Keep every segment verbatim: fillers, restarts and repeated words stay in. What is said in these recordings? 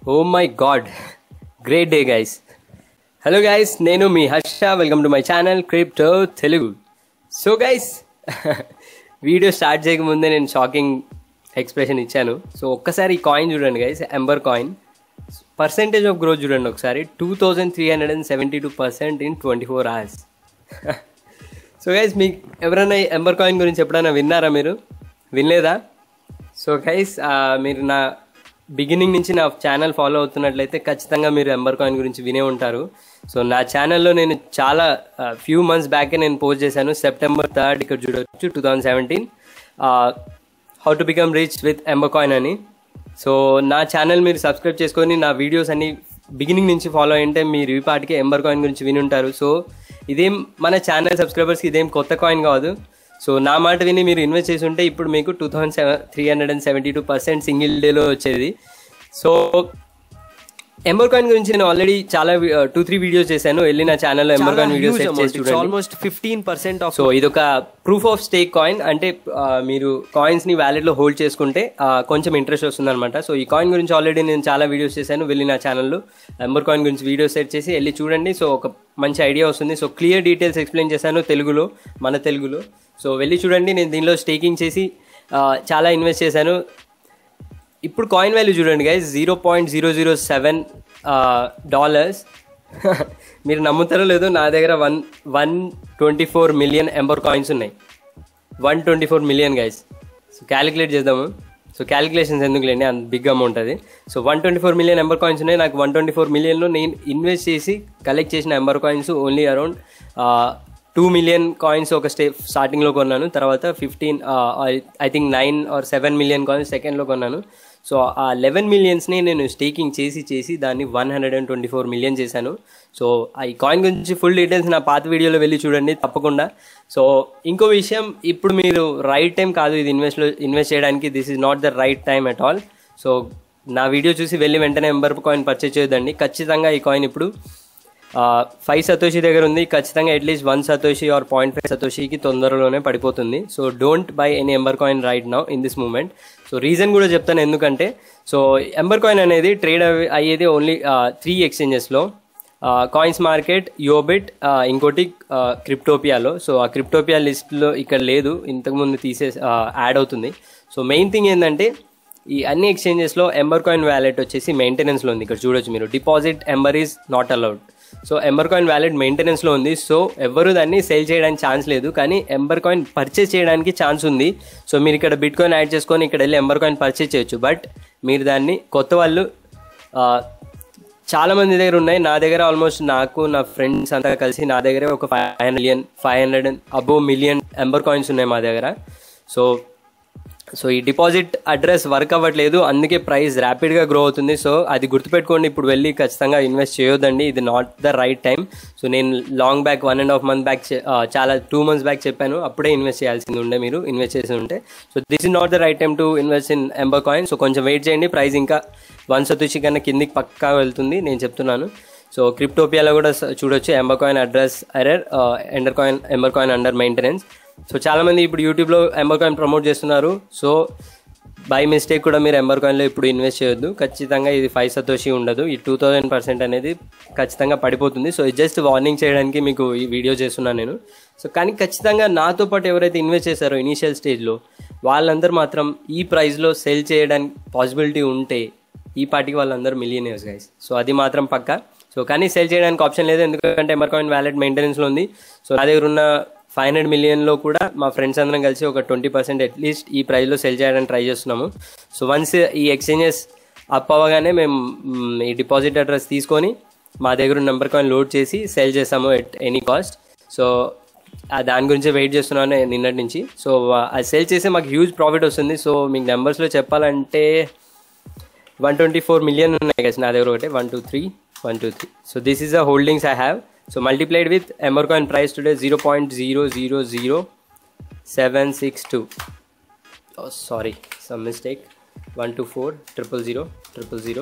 Oh my god, great day guys. Hello guys, నేను మీ Harsha, welcome to my channel crypto Telugu. So guys, video start చేయకముందే నేను shocking expression ఇచ్చాను. So ఒక్కసారి ఈ కాయిన్ చూడండి guys, ఎంబర్ coin percentage of growth చూడండి ఒకసారి, two thousand three hundred and seventy two percent in twenty four hours. So guys, మీకు ఎవరైనా ఎంబర్ కాయిన్ గురించి ఎప్పుడైనా విన్నారా? మీరు వినలేదా? సో గైస్, మీరు నా బిగినింగ్ నుంచి నా ఛానల్ ఫాలో అవుతున్నట్లయితే ఖచ్చితంగా మీరు ఎంబర్ కాయిన్ గురించి వినే ఉంటారు. సో నా ఛానల్లో నేను చాలా ఫ్యూ మంత్స్ బ్యాకే నేను పోస్ట్ చేశాను, సెప్టెంబర్ థర్డ్ ఇక్కడ చూడవచ్చు two thousand seventeen how to become rich with ember coin అని. సో నా ఛానల్ మీరు సబ్స్క్రైబ్ చేసుకొని నా వీడియోస్ అన్ని బిగినింగ్ నుంచి ఫాలో అయ్యింటే మీరు ఈ పాటికి ఎంబర్ కాయిన్ గురించి విని ఉంటారు. సో ఇదేం మన ఛానల్ సబ్స్క్రైబర్స్కి ఇదేం కొత్త కాయిన్ కాదు. సో నా మాట విని మీరు ఇన్వెస్ట్ చేసి ఉంటే ఇప్పుడు మీకు two thousand seven three hundred and seventy two percent single డేలో వచ్చేది. సో ఎంబర్ కాయిన్ గురించి నేను ఆల్రెడీ చాలా టూ త్రీ వీడియోస్ చేశాను, వెళ్ళి నా ఛానల్లో ఎంబర్ కాయిన్ వీడియోస్ చేసి almost fifteen percent off. So ఇదొక ప్రూఫ్ ఆఫ్ స్టేక్ కాయిన్, అంటే మీరు కాయిన్స్ని వ్యాలెట్లో హోల్డ్ చేసుకుంటే కొంచెం ఇంట్రెస్ట్ వస్తుంది అనమాట. సో ఈ కాయిన్ గురించి ఆల్రెడీ నేను చాలా వీడియోస్ చేశాను, వెళ్ళి నా ఛానల్లో ఎంబర్ కాయిన్ గురించి వీడియోస్ సెట్ చేసి వెళ్ళి చూడండి. సో ఒక మంచి ఐడియా వస్తుంది. సో క్లియర్ డీటెయిల్స్ ఎక్స్ప్లెయిన్ చేశాను తెలుగులో, మన తెలుగులో. సో వెళ్ళి చూడండి. నేను దీనిలో స్టేకింగ్ చేసి చాలా ఇన్వెస్ట్ చేశాను. ఇప్పుడు కాయిన్ వాల్యూ చూడండి guys, zero point zero zero seven dollars. మీరు నమ్ముతారో లేదో, నా దగ్గర one one twenty four million ఎంబర్ coins ఉన్నాయి. One twenty four million guys. So calculate చేద్దాము. సో క్యాలిక్యులేషన్స్ ఎందుకు లేండి, అంత బిగ్ అమౌంట్ అది. So one twenty four million ఎంబర్ coins ఉన్నాయి. నాకు వన్ ట్వంటీ ఫోర్ మిలియన్లో నేను ఇన్వెస్ట్ చేసి కలెక్ట్ చేసిన Ember coins only around two million coins ఒక స్టే స్టార్టింగ్లో కొన్నాను. తర్వాత fifteen I think nine or seven million coins సెకండ్లో కొన్నాను. సో ఆ లెవెన్ మిలియన్స్ని నేను స్టేకింగ్ చేసి చేసి దాన్ని one hundred and twenty four million చేశాను. సో ఈ కాయిన్ గురించి ఫుల్ డీటెయిల్స్ నా పాత వీడియోలో వెళ్ళి చూడండి తప్పకుండా. సో ఇంకో విషయం, ఇప్పుడు మీరు రైట్ టైం కాదు ఇది ఇన్వెస్ట్లో ఇన్వెస్ట్ చేయడానికి. This is not the right time at all. So నా వీడియో చూసి వెళ్ళి వెంటనే ఎంబర్ కాయిన్ పర్చేజ్ చేయొద్దండి. ఖచ్చితంగా ఈ కాయిన్ ఇప్పుడు ఫైవ్ సతోషి దగ్గర ఉంది. ఖచ్చితంగా at least one satoshi or point five సతోషికి తొందరలోనే పడిపోతుంది. So don't buy any Ember coin right now in this moment. So reason కూడా చెప్తాను ఎందుకంటే, సో ఎంబర్ కాయిన్ అనేది ట్రేడ్ అయ్యేది ఓన్లీ త్రీ ఎక్స్చేంజెస్లో, కాయిన్స్ మార్కెట్, యోబిట్, ఇంకోటి క్రిప్టోపియాలో. సో ఆ క్రిప్టోపియా లిస్ట్లో ఇక్కడ లేదు, ఇంతకుముందు తీసే యాడ్ అవుతుంది. సో మెయిన్ థింగ్ ఏంటంటే, ఈ అన్ని ఎక్స్చేంజెస్లో ఎంబర్ కాయిన్ వ్యాలెట్ వచ్చేసి మెయింటెనెన్స్లో ఉంది. ఇక్కడ చూడొచ్చు మీరు, deposit Ember is not allowed. So Ember coin wallet మెయింటెనెన్స్లో ఉంది. సో ఎవరు దాన్ని సేల్ చేయడానికి ఛాన్స్ లేదు, కానీ ఎంబర్ కాయిన్ పర్చేస్ చేయడానికి ఛాన్స్ ఉంది. సో మీరు ఇక్కడ బిట్ కాయిన్ యాడ్ చేసుకొని ఇక్కడ వెళ్ళి ఎంబర్ కాయిన్ పర్చేస్ చేయొచ్చు. బట్ మీరు దాన్ని కొత్త వాళ్ళు చాలామంది దగ్గర ఉన్నాయి. నా దగ్గర ఆల్మోస్ట్ నాకు నా ఫ్రెండ్స్ అంతా కలిసి నా దగ్గర ఒక five hundred million five hundred above million ఎంబర్ coins ఉన్నాయి మా దగ్గర. సో సో ఈ డిపాజిట్ అడ్రస్ వర్క్ అవ్వట్లేదు, అందుకే ప్రైస్ ర్యాపిడ్గా గ్రో అవుతుంది. సో అది గుర్తుపెట్టుకోండి, ఇప్పుడు వెళ్ళి ఖచ్చితంగా ఇన్వెస్ట్ చేయొద్దండి, ఇది not the right time. So నేను long back one and half month back చాలా టూ మంత్స్ బ్యాక్ చెప్పాను, అప్పుడే ఇన్వెస్ట్ చేయాల్సింది ఉండే మీరు ఇన్వెస్ట్ చేసి ఉంటే. So this is not the right time to invest in Ember coin. So కొంచెం వెయిట్ చేయండి, ప్రైస్ ఇంకా వన్ సతోషి కన్నా కిందికి పక్కా వెళ్తుంది, నేను చెప్తున్నాను. సో క్రిప్టోపియాలో కూడా చూడొచ్చు, Ember coin address error, ender coin Ember coin under maintenance. So చాలామంది ఇప్పుడు యూట్యూబ్లో ఎంబర్ కాయిన్ ప్రమోట్ చేస్తున్నారు. సో బై మిస్టేక్ కూడా మీరు ఎంబర్ కాయిన్లో ఇప్పుడు ఇన్వెస్ట్ చేయొద్దు. ఖచ్చితంగా ఇది ఫైవ్ సతోషి ఉండదు, ఈ టూ థౌజండ్ పర్సెంట్ అనేది ఖచ్చితంగా పడిపోతుంది. సో జస్ట్ వార్నింగ్ చేయడానికి మీకు ఈ వీడియో చేస్తున్నాను నేను. సో కానీ ఖచ్చితంగా నాతో పాటు ఎవరైతే ఇన్వెస్ట్ చేశారో ఇనీషియల్ స్టేజ్లో, వాళ్ళందరూ మాత్రం ఈ ప్రైస్లో సెల్ చేయడానికి పాసిబిలిటీ ఉంటే ఈ పార్టీకి వాళ్ళందరూ మిలియనర్స్ గైస్. సో అది మాత్రం పక్కా. సో కానీ సెల్ చేయడానికి ఆప్షన్ లేదు, ఎందుకంటే ఎంబర్ కాయిన్ వ్యాలెట్ మెయింటెనెన్స్లో ఉంది. సో నా దగ్గర ఉన్న ఫైవ్ హండ్రెడ్ మిలియన్లో కూడా మా ఫ్రెండ్స్ అందరం కలిసి ఒక ట్వంటీ పర్సెంట్ అట్లీస్ట్ ఈ ప్రైస్లో సెల్ చేయడానికి ట్రై చేస్తున్నాము. సో వన్స్ ఈ ఎక్స్చేంజెస్ అప్ అవ్వగానే మేము ఈ డిపాజిట్ అడ్రస్ తీసుకొని మా దగ్గర ఉన్న ఎంబర్ కాయిన్ లోడ్ చేసి సెల్ చేస్తాము ఎట్ ఎనీ కాస్ట్. సో దాని గురించి వెయిట్ చేస్తున్నాను నిన్నటి నుంచి. సో అది సెల్ చేస్తే మాకు హ్యూజ్ ప్రాఫిట్ వస్తుంది. సో మీకు నెంబర్స్లో చెప్పాలంటే వన్ ట్వంటీ ఫోర్ మిలియన్ ఉన్నాయి కదా నా దగ్గర, ఒకటే one two three one two three. So this is the holdings I have. So multiplied with ember coin price today zero point zero zero zero seven six two. Oh sorry, some mistake. one two four triple zero triple zero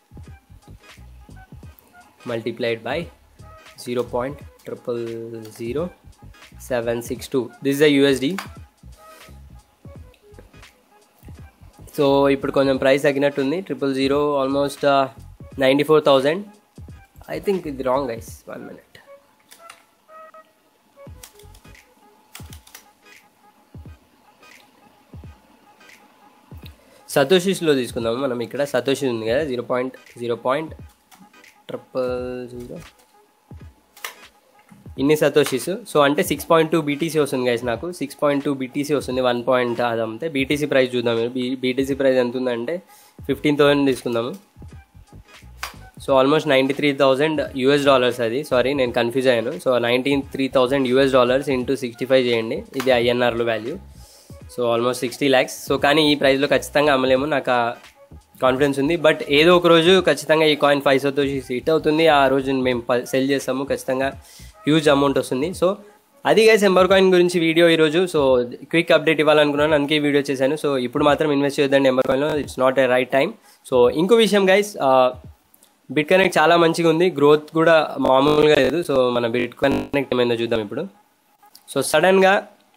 multiplied by zero point triple zero seven six two. This is a U S D. So ఇప్పుడు కొంచెం price తగ్గినట్టుంది, triple zero almost ninety four thousand I think ఇది wrong guys, one minute. సతోషిస్లో తీసుకుందాము మనం. ఇక్కడ satoshi ఉంది కదా, zero point zero point triple zero ఇన్ని సతోషిస్. సో అంటే సిక్స్ పాయింట్ టూ బీటీసీ వస్తుంది గైస్, నాకు సిక్స్ పాయింట్ టూ బీటీసీ వస్తుంది. వన్ పాయింట్ అది అమ్మితే బీటీసీ ప్రైస్ చూద్దాం. బీ బీటీసీ ప్రైస్ ఎంత ఉందంటే ఫిఫ్టీన్ థౌసండ్ తీసుకుందాము. So almost ninety three thousand US dollars అది, సారీ నేను కన్ఫ్యూజ్ అయ్యాను. So ninety three thousand US dollars into sixty five చేయండి, ఇది ఐఎన్ఆర్లో value. So almost sixty lakhs. So కానీ ఈ ప్రైస్లో ఖచ్చితంగా అమ్మలేము, నాకు కాన్ఫిడెన్స్ ఉంది. బట్ ఏదో ఒక రోజు ఖచ్చితంగా ఈ కాయిన్ ఫైవ్ సతోషిస్ హిట్ అవుతుంది, ఆ రోజు మేము సెల్ చేస్తాము, ఖచ్చితంగా హ్యూజ్ అమౌంట్ వస్తుంది. సో అది గైస్ ఎంబర్ కాయిన్ గురించి వీడియో ఈరోజు. సో క్విక్ అప్డేట్ ఇవ్వాలనుకున్నాను, అందుకే వీడియో చేశాను. సో ఇప్పుడు మాత్రం ఇన్వెస్ట్ చేయొద్దండి ఎంబర్ కాయిన్లో, it's not a right time. So ఇంకో విషయం గైస్, బిట్ కనెక్ట్ చాలా మంచిగా ఉంది, గ్రోత్ కూడా మామూలుగా లేదు. సో మన బిట్ కనెక్ట్ ఏమైందో చూద్దాం ఇప్పుడు. సో సడన్గా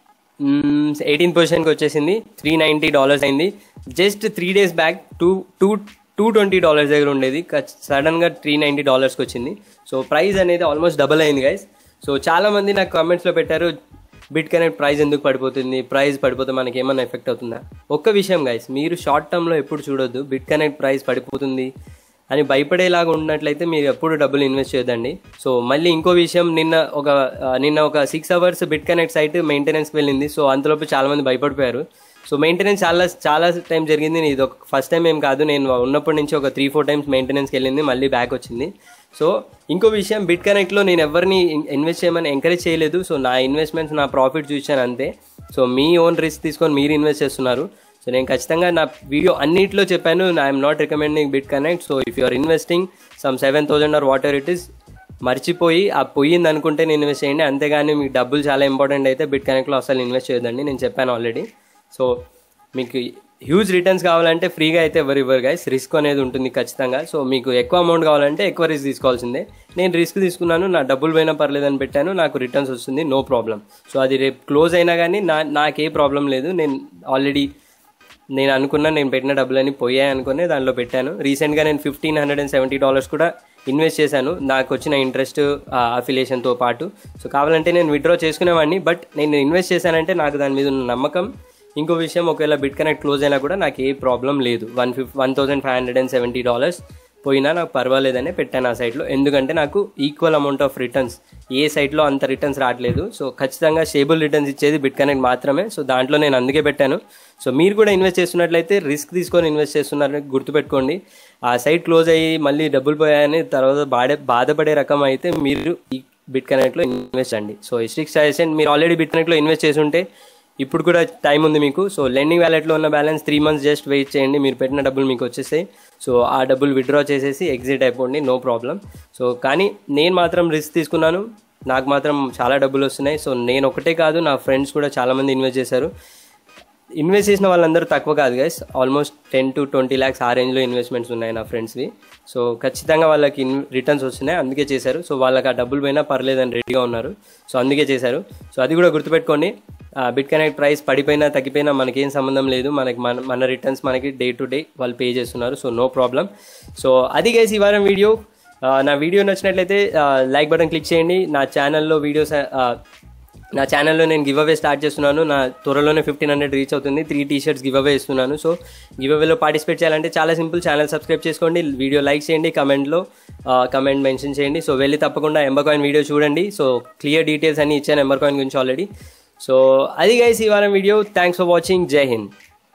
ఎయిటీన్ పొజిషన్కి వచ్చేసింది, త్రీ నైంటీ డాలర్స్ అయింది. Just three days back two two two twenty dollars దగ్గర ఉండేది, సడన్గా త్రీ నైంటీ డాలర్స్కి వచ్చింది. సో ప్రైస్ అనేది ఆల్మోస్ట్ డబల్ అయింది గైస్. సో చాలామంది నాకు కామెంట్స్లో పెట్టారు, బిట్ కనెక్ట్ ప్రైస్ ఎందుకు పడిపోతుంది, ప్రైస్ పడిపోతే మనకి ఏమైనా ఎఫెక్ట్ అవుతుందా? ఒక్క విషయం గైస్, మీరు షార్ట్ టర్మ్లో ఎప్పుడు చూడొద్దు బిట్ కనెక్ట్ ప్రైస్ పడిపోతుంది అని భయపడేలాగా ఉన్నట్లయితే మీరు ఎప్పుడు డబ్బులు ఇన్వెస్ట్ చేయొద్దండి. సో మళ్ళీ ఇంకో విషయం, నిన్న ఒక నిన్న ఒక six hours BitConnect site మెయింటెనెన్స్కి వెళ్ళింది. సో అంతలోపు చాలామంది భయపడిపోయారు. సో మెయింటెనెన్స్ చాలా చాలా టైం జరిగింది, ఇది ఒక ఫస్ట్ టైం ఏం కాదు, నేను ఉన్నప్పటి నుంచి ఒక త్రీ ఫోర్ టైమ్స్ మెయింటెనెన్స్కి వెళ్ళింది, మళ్ళీ బ్యాక్ వచ్చింది. సో ఇంకో విషయం, బిట్ కనెక్ట్లో నేను ఎవరిని ఇన్వెస్ట్ చేయమని ఎంకరేజ్ చేయలేదు. సో నా ఇన్వెస్ట్మెంట్స్ నా ప్రాఫిట్ చూసాను అంతే. సో మీ ఓన్ రిస్క్ తీసుకొని మీరు ఇన్వెస్ట్ చేస్తున్నారు. సో నేను ఖచ్చితంగా నా వీడియో అన్నింటిలో చెప్పాను, I'm not recommending BitConnect. So if you are investing some seven thousand or whatever it is, మర్చిపోయి ఆ పోయింది అనుకుంటే నేను ఇన్వెస్ట్ చేయండి, అంతేగాని మీకు డబ్బులు చాలా ఇంపార్టెంట్ అయితే బిట్ కనెక్ట్లో అసలు ఇన్వెస్ట్ చేయొద్దండి, నేను చెప్పాను ఆల్రెడీ. సో మీకు హ్యూజ్ రిటర్న్స్ కావాలంటే ఫ్రీగా అయితే ఎవరు ఇవ్వరు గైస్, రిస్క్ అనేది ఉంటుంది ఖచ్చితంగా. సో మీకు ఎక్కువ అమౌంట్ కావాలంటే ఎక్కువ రిస్క్ తీసుకోవాల్సిందే. నేను రిస్క్ తీసుకున్నాను, నా డబ్బులు పోయినా పర్లేదని పెట్టాను, నాకు రిటర్న్స్ వస్తుంది, నో ప్రాబ్లం. సో అది రేపు క్లోజ్ అయినా కానీ నా నాకే ప్రాబ్లం లేదు. నేను ఆల్రెడీ నేను అనుకున్నా, నేను పెట్టిన డబ్బులని పోయాయి అనుకుని దానిలో పెట్టాను. రీసెంట్గా నేను fifteen hundred and seventy dollars కూడా ఇన్వెస్ట్ చేశాను, నాకు వచ్చిన ఇంట్రెస్ట్ అఫిలియేషన్తో పాటు. సో కావాలంటే నేను విత్డ్రా చేసుకునేవాడిని, బట్ నేను ఇన్వెస్ట్ చేశానంటే నాకు దాని మీద ఉన్న నమ్మకం. ఇంకో విషయం, ఒకవేళ బిట్ కనెక్ట్ క్లోజ్ అయినా కూడా నాకు ఏ ప్రాబ్లం లేదు. One fif one thousand five hundred and seventy dollars పోయినా నాకు పర్వాలేదనే పెట్టాను ఆ సైట్లో, ఎందుకంటే నాకు ఈక్వల్ అమౌంట్ ఆఫ్ రిటర్న్స్ ఏ సైట్లో అంత రిటర్న్స్ రావట్లేదు. సో ఖచ్చితంగా స్టేబుల్ రిటర్న్స్ ఇచ్చేది బిట్ కనెక్ట్ మాత్రమే. సో దాంట్లో నేను అందుకే పెట్టాను. సో మీరు కూడా ఇన్వెస్ట్ చేస్తున్నట్లయితే రిస్క్ తీసుకొని ఇన్వెస్ట్ చేస్తున్నారని గుర్తుపెట్టుకోండి. ఆ సైట్ క్లోజ్ అయ్యి మళ్ళీ డబ్బులు పోయాయని తర్వాత బాడే బాధపడే రకం అయితే మీరు ఈ బిట్ కనెక్ట్లో ఇన్వెస్ట్ అండి. సో స్ట్రిక్ట్ సజెషన్, మీరు ఆల్రెడీ బిట్ కనెక్ట్లో ఇన్వెస్ట్ చేసి ఉంటే ఇప్పుడు కూడా టైం ఉంది మీకు. సో లెండింగ్ వ్యాలెట్లో ఉన్న balance three months just wait చేయండి, మీరు పెట్టిన డబ్బులు మీకు వచ్చేస్తాయి. సో ఆ డబ్బులు విత్డ్రా చేసేసి ఎగ్జిట్ అయిపోండి, నో ప్రాబ్లం. సో కానీ నేను మాత్రం రిస్క్ తీసుకున్నాను, నాకు మాత్రం చాలా డబ్బులు వస్తున్నాయి. సో నేను ఒకటే కాదు, నా ఫ్రెండ్స్ కూడా చాలామంది ఇన్వెస్ట్ చేశారు. ఇన్వెస్ట్ చేసిన వాళ్ళందరూ తక్కువ కాదు guys, almost ten to twenty lakhs ఆ రేంజ్లో ఇన్వెస్ట్మెంట్స్ ఉన్నాయి నా ఫ్రెండ్స్వి. సో ఖచ్చితంగా వాళ్ళకి ఇన్ రిటర్న్స్ వస్తున్నాయి, అందుకే చేశారు. సో వాళ్ళకి ఆ డబ్బులు పోయినా పర్లేదని రెడీగా ఉన్నారు, సో అందుకే చేశారు. సో అది కూడా గుర్తుపెట్టుకోండి, బిట్ కనెక్ట్ ప్రైస్ పడిపోయినా తగ్గిపోయినా మనకేం సంబంధం లేదు, మనకి మన మన రిటర్న్స్ మనకి డే టు డే వాళ్ళు పే చేస్తున్నారు. So no problem. సో అది గైస్ ఈ వారం వీడియో. నా వీడియో నచ్చినట్లయితే లైక్ బటన్ క్లిక్ చేయండి. నా ఛానల్లో వీడియోస్ నా ఛానల్లో నేను గివ్ అవే స్టార్ట్ చేస్తున్నాను, నా త్వరలోనే ఫిఫ్టీన్ హండ్రెడ్ రీచ్ అవుతుంది, three T-shirts giveaway ఇస్తున్నాను. సో గివ్ అవేలో పార్టిసిపేట్ చేయాలంటే చాలా సింపుల్, ఛానల్ సబ్స్క్రైబ్ చేసుకోండి, వీడియో లైక్ చేయండి, కమెంట్లో కమెంట్ మెన్షన్ చేయండి. సో వెళ్ళి తప్పకుండా ఎంబర్ కాయిన్ వీడియో చూడండి. సో క్లియర్ డీటెయిల్స్ అన్ని ఇచ్చాను ఎంబర్ కాయిన్ గురించి ఆల్రెడీ. సో అది గైస్ ఈ వారం వీడియో. Thanks for watching. జై హింద్.